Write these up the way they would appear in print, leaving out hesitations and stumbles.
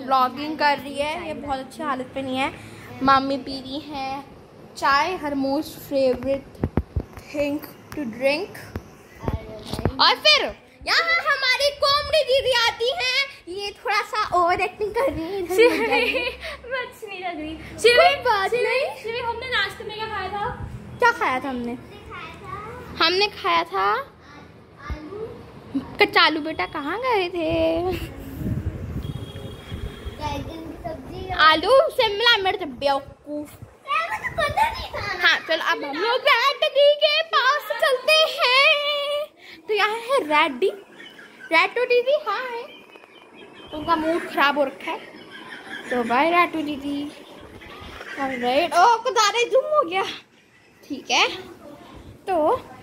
Vlogging कर रही है। ये बहुत अच्छी हालत पे नहीं है। मम्मी पी रही है चाय, her most favourite thing to drink. और फिर यहाँ हमारी कॉमेडी दीदी आती हैं। ये थोड़ा सा ओवर एक्टिंग कर रही है। अच्छी नहीं लग रही। शिवी, हमने नाश्ते में क्या खाया था? क्या खाया था हमने खाया था कचालू। बेटा कहाँ गए थे? आलू शिमला मिर्च। बेवकूफ। हाँ चलो अब हम लोग रैडी के पास चलते हैं। तो यहाँ है रैडी। रैटू दीदी हाँ है, तो उनका मूड खराब हो रखा है। तो बाय रैटू दीदी। ऑलराइट। ओ कुदारे जूम हो गया। ठीक है तो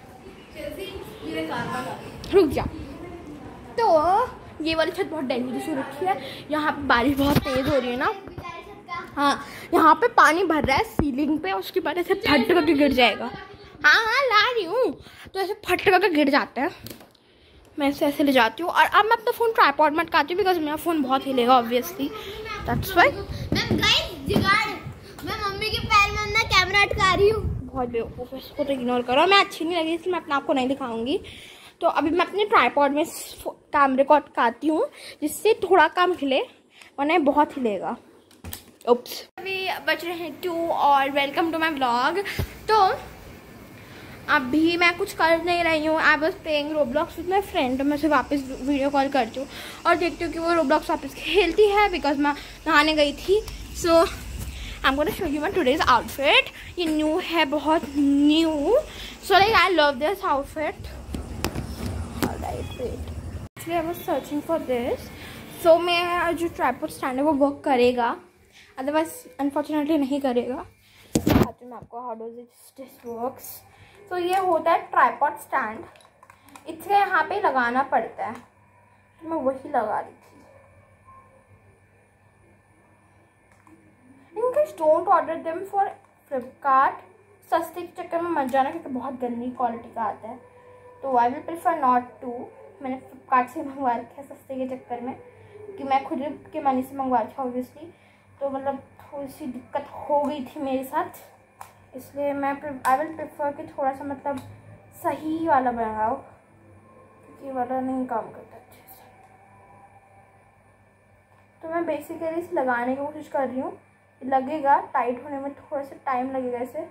रुक जा। तो ये वाली छत बहुत डेंजरस हो रखी है। यहाँ पे बारिश बहुत तेज हो रही है ना। हाँ यहाँ पे पानी भर रहा है सीलिंग पे, उसके बाद ऐसे फट करके गिर जाएगा। हाँ ला रही हूँ। तो ऐसे फट करके गिर जाता है। मैं ऐसे ले जाती हूँ। और अब मैं अपना फ़ोन ट्राइपॉड में अटकाती हूँ बिकॉज मेरा फ़ोन बहुत हिलेगा ऑब्वियसली। दैट्स व्हाई मैं मम्मी के पैर में अपना कैमरा अटका रही हूँ। बहुत बेवकूफ़ है, इसको तो इग्नोर करो। मैं अच्छी नहीं लगी इसलिए मैं अपने आप को नहीं दिखाऊंगी। तो अभी मैं अपने ट्राइपॉड में कैमरे को अटकाती हूँ जिससे थोड़ा कम हिले, वरना बहुत हिलेगा। उप्स। अभी बच रहे हैं 2 और वेलकम टू माई व्लॉग। तो अभी मैं कुछ कर नहीं रही हूँ। I was playing Roblox with my friend. तो मैं उसे वापस वीडियो कॉल करती हूँ और देखती हूँ कि वो रोब्लॉक्स वापस खेलती है बिकॉज मैं नहाने गई थी। So I am gonna show you my today's outfit. ये न्यू है, बहुत new. So like I love this outfit. Actually I was searching for this. So मेरा जो ट्राइपॉड स्टैंड है वो वर्क करेगा, अदरवाइज अनफॉर्चुनेटली नहीं करेगा। दिखाती हूँ मैं आपको हाउ डज दिस वर्क्स। तो ये होता है ट्राइपॉड स्टैंड। इसे यहाँ पे लगाना पड़ता है। तो मैं वही लगा रही थी। In case don't order them for Flipkart. सस्ते के चक्कर में मत जाना क्योंकि बहुत गंदी क्वालिटी का आता है। तो I will prefer not to. मैंने फ्लिपकार्ट से मंगवा रखा है सस्ते के चक्कर में, कि मैं खुद के मनी से मंगवा रखा ऑब्वियसली। तो मतलब थोड़ी सी दिक्कत हो गई थी मेरे साथ, इसलिए मैं आई विल प्रेफर कि थोड़ा सा मतलब सही वाला बनाओ, क्योंकि वाला नहीं काम करता अच्छे से। तो मैं बेसिकली इसे लगाने की कोशिश कर रही हूँ। लगेगा, टाइट होने में थोड़ा सा टाइम लगेगा। इसे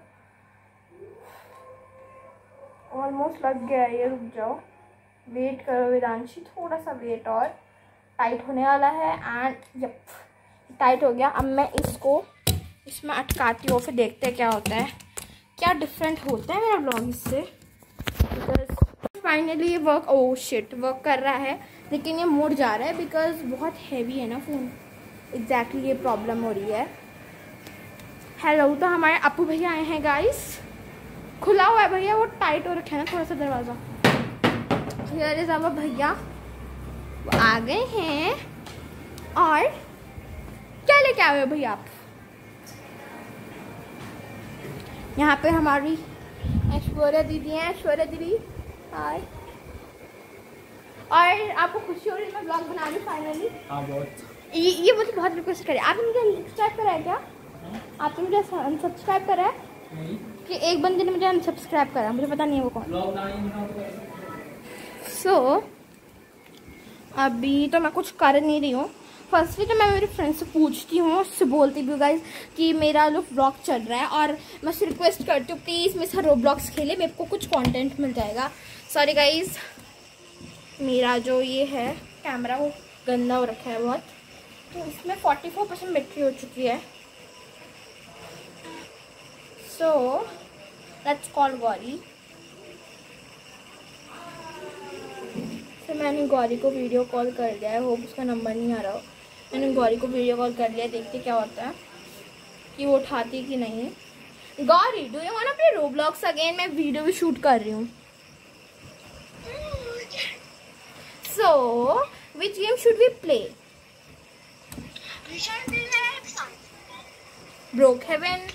ऑलमोस्ट लग गया है ये। रुक जाओ, वेट करो वेदांशी, थोड़ा सा वेट और। टाइट होने वाला है एंड यप टाइट हो गया। अब मैं इसको इसमें अटकाती हूँ, फिर देखते हैं क्या होता है, क्या डिफरेंट होता है मेरा ब्लॉग इससे। बिकॉज फाइनली ये वर्क, ओह शिट, वर्क कर रहा है लेकिन ये मुड़ जा रहा है बिकॉज बहुत हैवी है ना फ़ोन। एग्जैक्टली ये प्रॉब्लम हो रही है। हेलो, तो हमारे अपू भैया आए हैं गाइस। खुला हुआ है भैया, वो टाइट हो रखा है ना थोड़ा सा दरवाज़ा। हियर इज अवर भैया, वो आ गए हैं। और क्या लेके आए हो भैया आप? यहाँ पे हमारी ऐश्वर्या दीदी हैं। ऐश्वर्या दीदी हाय। और आपको खुशी हो रही है मैं ब्लॉग बना रही हूँ फाइनली? हाँ बहुत। ये मुझे बहुत रिक्वेस्ट करे। आपने मुझे अनसब्सक्राइब करा है क्या? आपने मुझे अनसब्सक्राइब करा है? नहीं। कि एक बंदे ने मुझे अनसब्सक्राइब करा, मुझे पता नहीं है वो कौन। सो अभी तो मैं कुछ कर नहीं रही हूँ। फर्स्टली तो मैं मेरे फ्रेंड से पूछती हूँ, उससे बोलती भी हूँ गाइज कि मेरा जो व्लॉग चल रहा है, और मैं उससे रिक्वेस्ट करती हूँ प्लीज़ मेरे साथ रोब्लॉक्स खेले, मेरे को कुछ कंटेंट मिल जाएगा। सॉरी गाइज, मेरा जो ये है कैमरा वो गंदा हो रखा है बहुत। तो इसमें 44% बैटरी हो चुकी है। So let's call Gauri. तो मैंने गौरी को वीडियो कॉल कर लिया है। वो उसका नंबर नहीं आ रहा हो। मैंने गौरी को वीडियो कॉल कर लिया, देखते क्या होता है कि वो उठाती कि नहीं। Gauri, do you want to play Roblox again? मैं वीडियो भी शूट कर रही हूँ। So which game should we play? Brookhaven.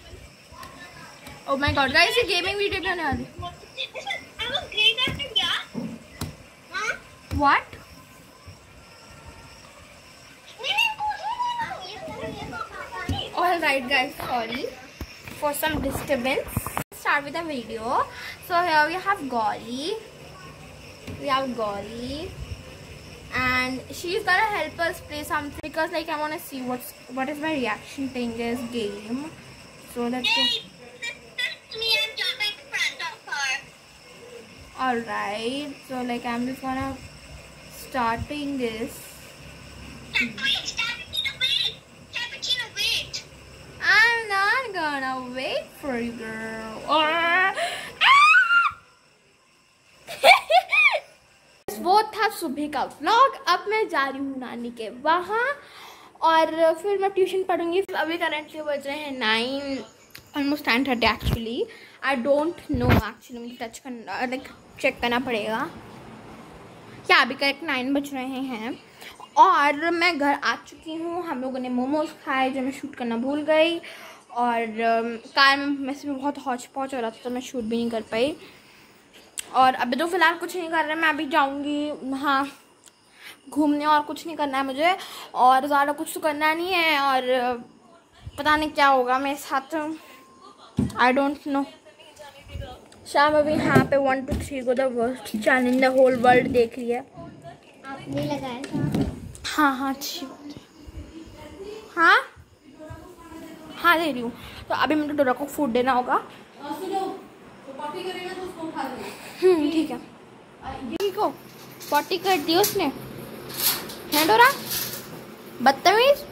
Oh my god guys, ये गेमिंग वीडियो बनाने वाली। What? Alright guys, sorry for some disturbance. Start with the video. So here we have Gauri. And she's gonna help us play something because like I wanna see what is my reaction playing this game. So let's go. Me and jump in front of her. Alright, so like I'm just gonna starting this. Cappuccino, wait. I'm not gonna wait for you, girl. वो था सुबह का vlog. अब मैं जा रही हूँ नानी के वहाँ और फिर मैं ट्यूशन पढ़ूंगी। अभी करंटली बज रहे हैं 9 almost 9:30 actually. I don't know actually, मुझे टच करना लाइक चेक करना पड़ेगा। क्या अभी करेक्ट 9 बज रहे हैं और मैं घर आ चुकी हूँ। हम लोगों ने मोमोज खाए जो मैं शूट करना भूल गई और कार में से बहुत हौच पौच हो रहा था तो मैं शूट भी नहीं कर पाई। और अभी तो फ़िलहाल कुछ नहीं कर रहा, मैं अभी जाऊँगी हाँ घूमने और कुछ नहीं करना है मुझे और ज़्यादा कुछ तो करना नहीं है और पता नहीं क्या होगा मेरे साथ, आई डोंट नो। शाम अभी यहाँ पे 1 2 3 को the worst channel in the whole world देख रही है। आपने लगाया था? हाँ अच्छी बात है। हाँ दे रही हूँ। तो अभी मुझे डोरा को फूड देना होगा। ठीक है, ठीक हो पॉटी कर दी उसने है डोरा, बदतमीज।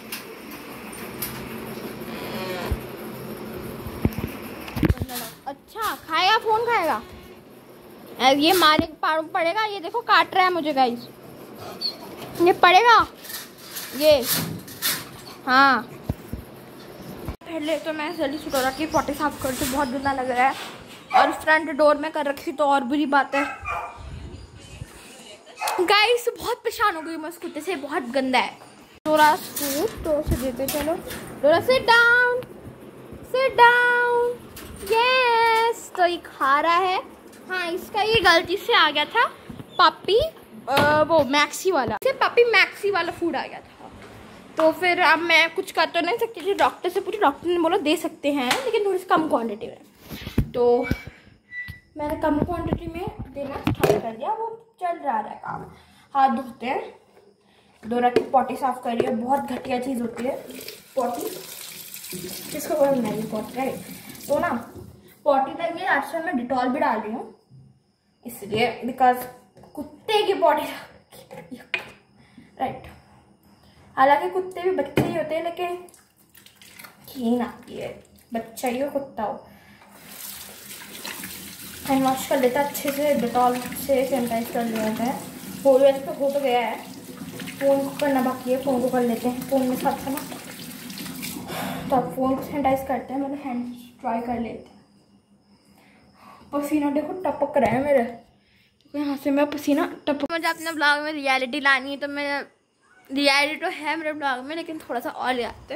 अच्छा खाएगा, फोन खाएगा, ये मारे पड़ेगा। ये देखो काट रहा है मुझे गाइस, ये पड़ेगा ये। हाँ पहले तो मैं जल्दी से डोरा की पॉटी साफ कर दूँ, बहुत गंदा लग रहा है और फ्रंट डोर में कर रखी तो और बुरी बात है। गाइस बहुत परेशान हो गई मैं उस कुत्ते से, बहुत गंदा है। डोरा सूट तो से देते चलो। Dora sit down, sit down, yes. तो ये खा रहा है। हाँ इसका ये गलती से आ गया था पपी वो मैक्सी वाला, इसे पपी मैक्सी वाला फूड आ गया था। तो फिर अब मैं कुछ कर तो नहीं सकती थी, डॉक्टर से पूछी, डॉक्टर ने बोला दे सकते हैं लेकिन थोड़ी सी कम क्वांटिटी में। तो मैंने कम क्वांटिटी में देना स्टार्ट कर दिया, वो चल रहा है काम। हाथ धोते हैं, डोरा की पॉटी साफ कर रही है, बहुत घटिया चीज़ होती है पॉटी, जिसको बोलते मैगी पॉटी राइट। तो ना पॉटी तक ये आज से मैं डिटॉल भी डाल रही हूँ इसलिए बिकॉज कुत्ते की पॉटी राइट। हालांकि कुत्ते भी बच्चे ही होते हैं लेकिन घिन आती है, बच्चा ही हो कुत्ता हो। हैंड वॉश कर लेता अच्छे से, डिटॉल से सैनिटाइज कर लेते हैं। हो वैसे तो हो तो गया है, फ़ोन को करना बाकी है, फ़ोन को कर लेते हैं फ़ोन में साथ ना। तो अब फ़ोन को सैनिटाइज करते हैं, मतलब हैंड ड्राई कर लेते हैं। पसीना देखो टपक रहा है मेरे, यहाँ से मैं पसीना टपक। मुझे अपने ब्लॉग में रियलिटी लानी है तो मैं रियलिटी तो है मेरे ब्लॉग में लेकिन थोड़ा सा और ले आते।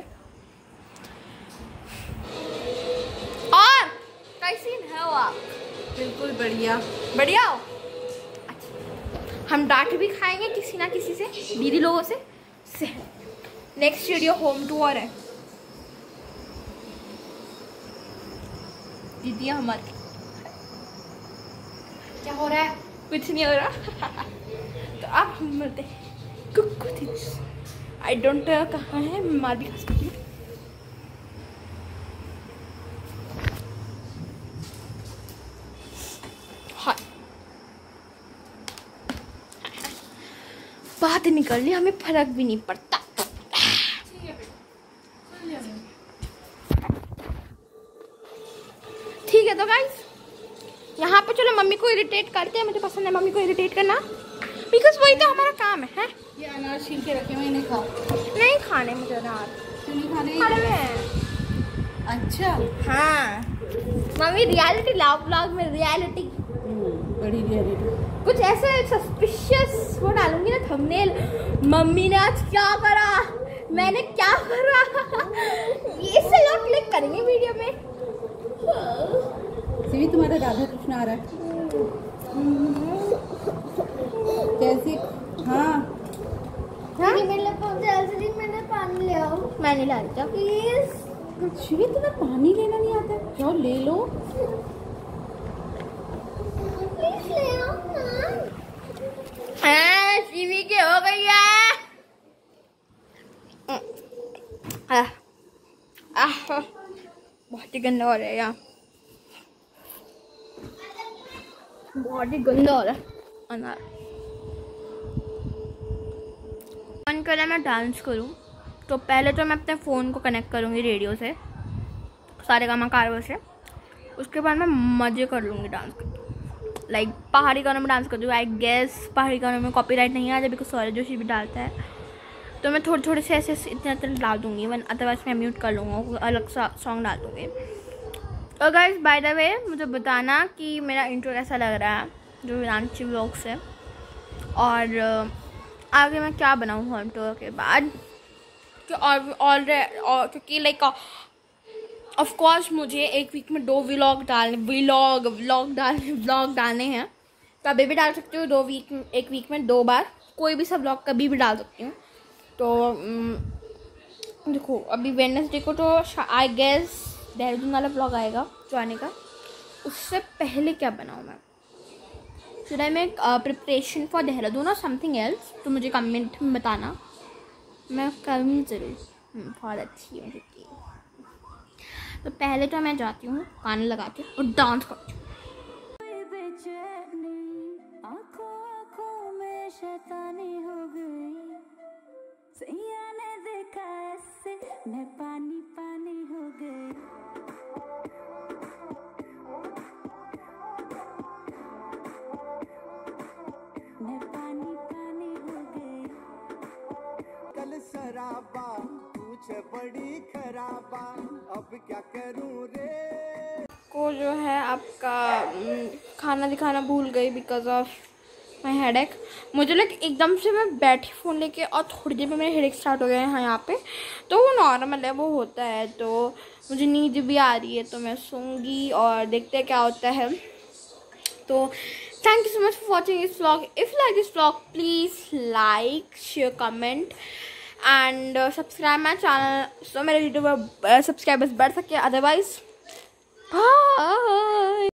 और कैसी है वो आप? बिल्कुल बढ़िया बढ़िया हो। अच्छा हम डांट भी खाएंगे किसी ना किसी से, दीदी लोगों से। नेक्स्ट वीडियो होम टूर है दीदी हमारी। क्या हो रहा है? कुछ नहीं हो रहा। तो अब हम मिलते हैं कुछ आई डोंट कहाँ है, मैं मार भी खा सकती हूँ। हाँ बात निकल ली, हमें फर्क भी नहीं पड़ता। ठीक है तो गाइस यहाँ पे चलो मम्मी को इरिटेट करते हैं, मुझे पसंद है मम्मी को इरिटेट करना बिकॉज वही तो हमारा काम है। ये अनार छील के रखे हुए नहीं खाओ, नहीं खाने मुझे अनार, क्यों नहीं खाने? खाने में। अच्छा हाँ मम्मी रियलिटी लाव ब्लॉग में रियलिटी बड़ी रियलिटी कुछ ऐसे सस्पिशियस वो डालूंगी ना थंबनेल, मम्मी ने आज क्या करा, मैंने क्या करा, ये से लोग क्लिक करेंगे वीडियो में। सिवी तुम्हारा राधा कृष्ण आ रहा है कैसे? हाँ मैंने पानी ले आओ। मैं नहीं ला रही, जाओ प्लीज। शिवी तुम्हें पानी लेना नहीं आता, जाओ ले लो। प्लीज ले आओ ना। शिवी के हो गई है। बहुत ही गंदा हो रहा है यहाँ, बहुत ही गंदा हो रहा है अनार। मन करे मैं डांस करूँ तो पहले तो मैं अपने फ़ोन को कनेक्ट करूँगी रेडियो से, सारे गामा कारवा से। उसके बाद मैं मज़े कर लूँगी डांस करके, लाइक पहाड़ी गानों में डांस कर दूँगी। आई गेस पहाड़ी गानों में कॉपीराइट नहीं आ जाए, बिकॉज सौरभ जोशी भी डालता है। तो मैं थोड़े थोड़े से ऐसे इतने डाल दूँगी, वन अदरवाइज मैं म्यूट कर लूँगा, अलग सा सॉन्ग डाल दूँगी। और गाइस बाय द वे मुझे बताना कि मेरा इंट्रो कैसा लग रहा है जो विरांशी व्लॉग से, और आगे मैं क्या बनाऊँ होम टूर के बाद। क्योंकि लाइक ऑफ कोर्स मुझे एक वीक में 2 व्लॉग डालने हैं। कभी भी डाल सकती हूँ, एक वीक में 2 बार कोई भी सब व्लॉग कभी भी डाल सकती हूँ। तो देखो अभी वेडनेसडे को तो आई गेस देहरादून वाला व्लॉग आएगा जो आने का। उससे पहले क्या बनाऊँ मैं, should I make preparation for Dehradun और समथिंग एल्स, तो मुझे कमेंट में बताना, मैं करूँगी ज़रूर। बहुत अच्छी है क्योंकि तो पहले तो मैं जाती हूँ गाने लगाती हूँ और डांस करती हूँ। मैं पानी पानी हो गई, मैं पानी पानी हो गई। कल शराबा पूछे बड़ी खराबा, अब क्या करूं रे। को जो है आपका खाना दिखाना भूल गई बिकॉज ऑफ माई हेडेक। मुझे लग एकदम से मैं बैठी फ़ोन लेके और थोड़ी देर में मेरे हेडेक स्टार्ट हो गए हैं यहाँ पे, तो वो नॉर्मल है, वो होता है। तो मुझे नींद भी आ रही है तो मैं सोऊंगी और देखते हैं क्या होता है। तो thank you so much for watching this vlog. If you like this vlog please like share comment and subscribe my channel, so मेरे वीडियो पर सब्सक्राइबर्स बढ़ सके। Otherwise bye.